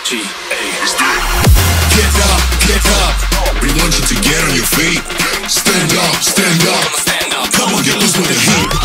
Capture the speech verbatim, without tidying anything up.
G A. Get up, get up. We want you to get on your feet. Stand up, stand up. Stand up. Come on, get loose with the heat.